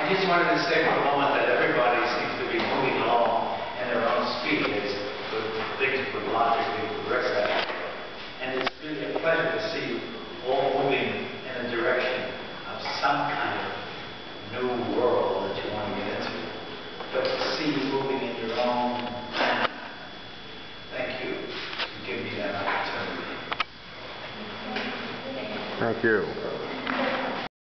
I just wanted to say for a moment that everybody seems to be moving along at their own speed. It's good things would logically progress that way. And it's really a pleasure to see you all moving in a direction of some kind of new world that you want to get into. But to see you moving in your own path, thank you for giving me that opportunity. Thank you.